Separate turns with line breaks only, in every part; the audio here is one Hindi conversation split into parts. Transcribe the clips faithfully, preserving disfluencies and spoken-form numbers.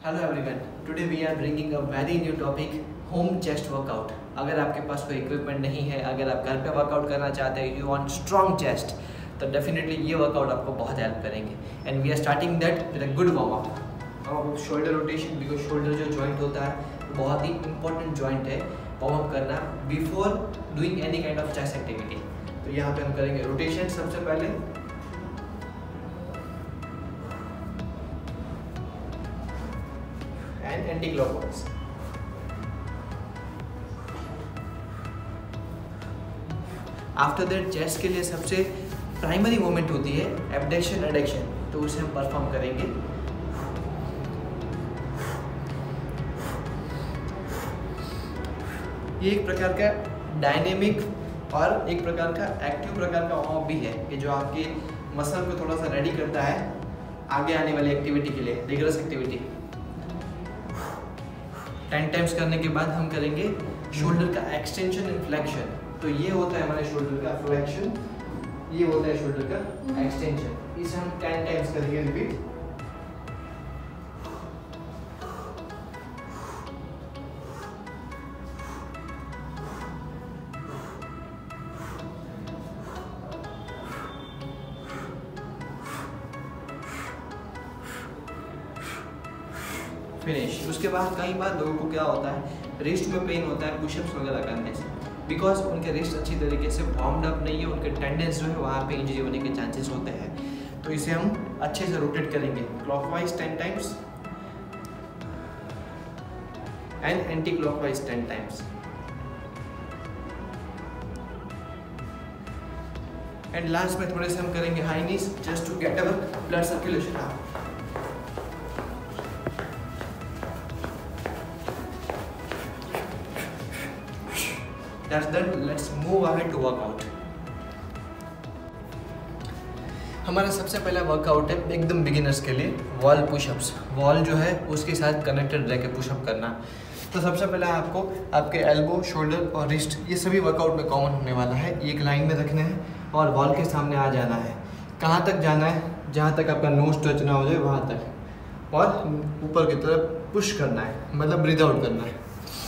Hello everyone, today we are bringing a very new topic, home chest workout. अगर आपके पास कोई इक्विपमेंट नहीं है, अगर आप घर पे वर्कआउट करना चाहते हैं, यू वांट स्ट्रॉन्ग चेस्ट, तो डेफिनेटली ये वर्कआउट आपको बहुत हेल्प करेंगे। And we are starting that with a good warm up. अब शोल्डर रोटेशन, बिकॉज शोल्डर जो जॉइंट होता है बहुत ही इंपॉर्टेंट जॉइंट है, वार्म अप करना before doing any kind of chest activity. तो यहाँ पे हम करेंगे रोटेशन सबसे पहले, and anti clockwise. After that chest के लिए सबसे प्राइमरी मूवमेंट होती है एब्डक्शन एडक्शन, तो उसे हम परफॉर्म करेंगे। ये एक प्रकार का डायनेमिक और एक प्रकार का एक्टिव प्रकार का वार्म अप भी है कि जो आपके मसल को थोड़ा सा रेडी करता है आगे आने वाली एक्टिविटी के लिए, रिगरस एक्टिविटी। टेन टाइम्स करने के बाद हम करेंगे शोल्डर का एक्सटेंशन एंड फ्लेक्शन। तो ये होता है हमारे शोल्डर का फ्लेक्शन, ये होता है शोल्डर का एक्सटेंशन। इसे हम टेन टाइम्स करेंगे रिपीट। फिनिश। उसके बाद कई बार लोगों को क्या होता है, रिस्ट में पेन होता है पुशअप्स वगैरह करने से, बिकॉज उनके रिस्ट अच्छी तरीके से वार्म्ड अप नहीं है, उनके टेंडेंस जो है वहाँ पे इंजरी होने के चांसेस होते हैं। तो इसे हम अच्छे से रोटेट करेंगे clockwise ten times and anti clockwise ten times. And last में थोड़े से हम करेंगे high knees, just to get our blood circulation up. That's done. Let's move ahead to workout. हमारा सबसे पहला वर्कआउट है एकदम बिगिनर्स के लिए, वॉल पुशअप्स। वॉल जो है उसके साथ कनेक्टेड रह के पुशअप करना। तो सबसे पहले आपको आपके एल्बो, शोल्डर और रिस्ट, ये सभी वर्कआउट में कॉमन होने वाला है। एक लाइन में रखने हैं और वॉल के सामने आ जाना है। कहाँ तक जाना है? जहाँ तक आपका नोज टच ना हो जाए वहाँ तक, और ऊपर की तरफ पुश करना है, मतलब ब्रीथ आउट करना है।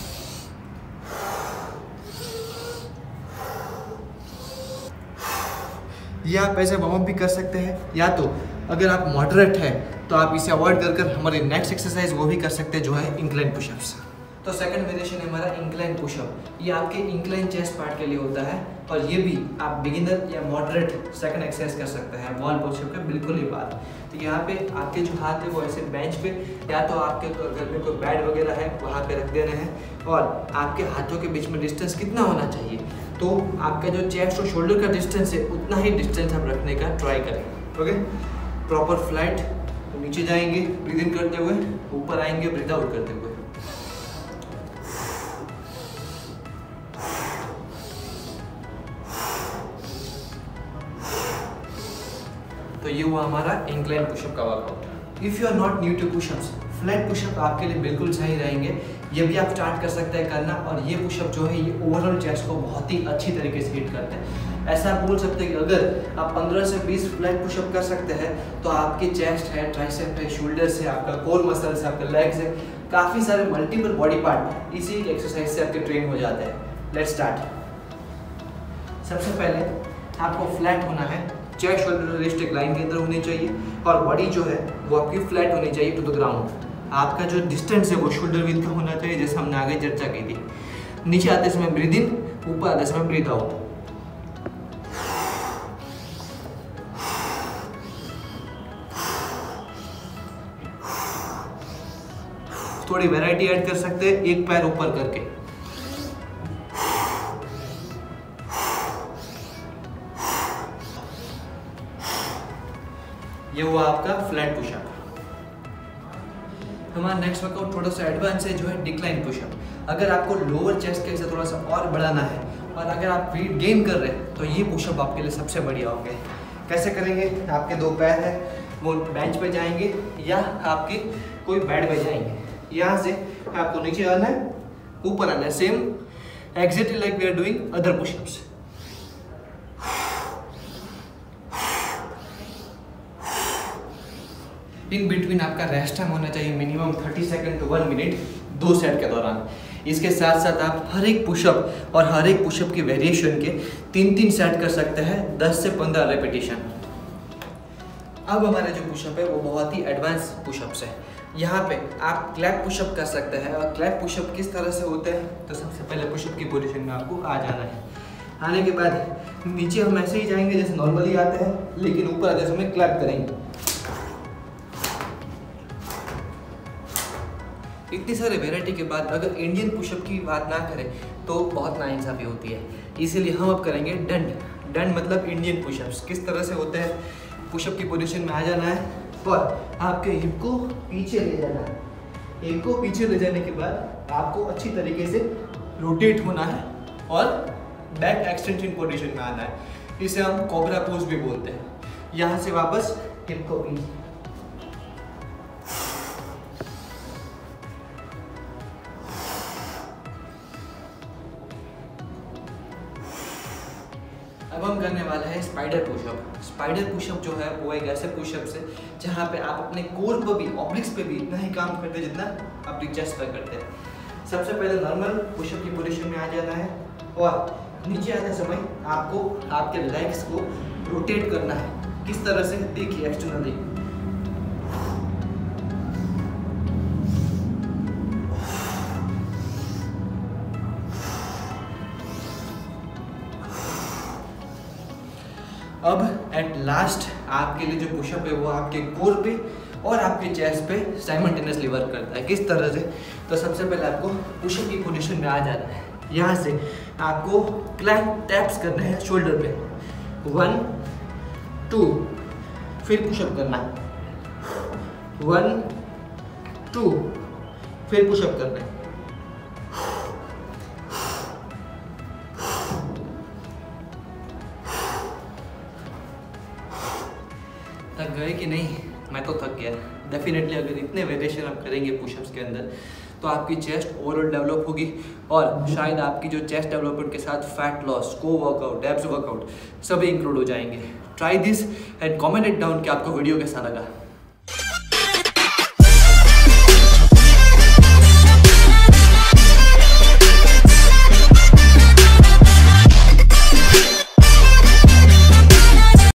ये आप ऐसे वार्म अप भी कर सकते हैं, या तो अगर आप मॉडरेट है तो आप इसे अवॉइड कर कर हमारी नेक्स्ट एक्सरसाइज वो भी कर सकते हैं, जो है इंक्लाइन पुशअप्स। तो सेकंड वेरिएशन है हमारा इंक्लाइन पुशअप। ये आपके इंक्लाइन चेस्ट पार्ट के लिए होता है, और ये भी आप बिगिनर या मॉडरेट सेकंड एक्सरसाइज कर सकते हैं वॉल पुशअप के बिल्कुल ही बाद। तो यहाँ पे आपके जो हाथ है वो ऐसे बेंच पे, या तो आपके घर में कोई बेड वगैरह है वहाँ पे रख देने हैं, और आपके हाथों के बीच में डिस्टेंस कितना होना चाहिए, तो आपका जो चेस्ट और शोल्डर का डिस्टेंस है उतना ही डिस्टेंस आप रखने का ट्राई करें। ओके, प्रॉपर फ्लैट, तो नीचे जाएंगे ब्रीथ इन करते हुए, ऊपर आएंगे ब्रीथ आउट करते हुए। तो ये हुआ हमारा इंक्लाइन पुशअप का workout. If you are not new to pushups, flat pushup आपके लिए बिल्कुल सही रहेंगे। ये भी आप स्टार्ट कर सकते हैं करना, और ये पुशअप जो है ये ओवरऑल चेस्ट को बहुत ही अच्छी तरीके से हिट करते हैं। ऐसा आप बोल सकते हैं कि अगर आप पंद्रह से बीस फ्लैट पुशअप कर सकते हैं तो आपकी चेस्ट है, ट्राइसेप है, शोल्डर्स है, आपका कोर मसल्स है, आपका लेग्स है, काफ़ी सारे मल्टीपल बॉडी पार्ट इसी एक्सरसाइज से आपके ट्रेन हो जाते हैं। Let's start. सबसे पहले आपको फ्लैट होना है, चेस्ट शोल्डर रिस्ट एक लाइन के अंदर होनी चाहिए, और बॉडी जो है वो आपकी फ्लैट होनी चाहिए टू द ग्राउंड। आपका जो डिस्टेंस है वो शोल्डर विड्थ का होना चाहिए, जैसे हमने आगे चर्चा की थी। नीचे आते समय ब्रीथ इन, ऊपर आते समय ब्रीथ आउट। थोड़ी वैरायटी ऐड कर सकते हैं, एक पैर ऊपर करके। ये हुआ आपका फ्लैट पुशअप। हमारा नेक्स्ट वर्कआउट थोड़ा सा एडवांस है, जो है डिक्लाइन पुशअप। अगर आपको लोअर चेस्ट के थोड़ा सा और बढ़ाना है, और अगर आप वेट गेन कर रहे हैं, तो ये पुशअप आपके लिए सबसे बढ़िया होंगे। कैसे करेंगे? आपके दो पैर है वो बेंच पे जाएंगे, या आपके कोई बेड पे जाएंगे। यहाँ से आपको नीचे आना है, ऊपर आना है, same exactly like we are doing other pushups. In between आपका रेस्ट टाइम होना चाहिए minimum thirty second to one minute दो सेट के दौरान। इसके साथ साथ आप हर एक पुशअप और हर एक पुशअप की वेरिएशन के तीन तीन सेट कर सकते हैं, दस से पंद्रह रेपिटेशन। अब हमारे जो पुशअप है वो बहुत ही एडवांस पुशअप्स है। यहाँ पे आप क्लैप पुशअप कर सकते हैं। और क्लैप पुशअप किस तरह से होते हैं, तो सबसे पहले पुशअप की पोजीशन में आपको आ जाना है। आने के बाद नीचे हम ऐसे ही जाएंगे जैसे नॉर्मली आते हैं, लेकिन ऊपर आते समय क्लैप करेंगे। इतनी सारे वेराइटी के बाद अगर इंडियन पुशअप की बात ना करें तो बहुत नाइंसाफी होती है, इसीलिए हम अब करेंगे डंड। डंड मतलब इंडियन पुशअप्स। किस तरह से होते हैं, पुशअप की पोजीशन में आ जाना है और आपके हिप को पीछे ले जाना है। हिप को पीछे ले जाने के बाद आपको अच्छी तरीके से रोटेट होना है और बैक एक्सटेंशन पोजीशन में आना है। इसे हम कोबरा पोज भी बोलते हैं। यहाँ से वापस हिप को पीछे। अब हम करने वाले हैं स्पाइडर पुशअप। स्पाइडर पुशअप जो है वो एक ऐसे पुशअप है जहाँ पे आप अपने कोर पर भी, ऑब्लिक्स पे भी इतना ही काम करते हैं जितना अपनी चेस्ट पर करते हैं। सबसे पहले नॉर्मल पुशअप की पोजीशन में आ जाना है और नीचे आते समय आपको आपके लेग्स को रोटेट करना है। किस तरह से, देखिए एक्सटर्नली। अब एट लास्ट आपके लिए जो पुशअप है वो आपके कोर पे और आपके चेस्ट पे साइमल्टेनियसली वर्क करता है। किस तरह से, तो सबसे पहले आपको पुशअप की पोजीशन में आ जाना है। यहाँ से आपको क्लैंप टैप्स करने हैं शोल्डर पे, वन टू, फिर पुशअप करना है, वन टू, फिर पुशअप करना है। थक गए कि नहीं? मैं तो थक गया डेफिनेटली। अगर इतने वेरिएशन आप करेंगे पुशअप्स के अंदर तो आपकी चेस्ट ओवरऑल डेवलप होगी और शायद आपकी जो चेस्ट डेवलपमेंट के साथ fat loss, core workout, abs workout सभी इंक्लूड हो जाएंगे। Try this and comment it down कि आपको वीडियो कैसा लगा।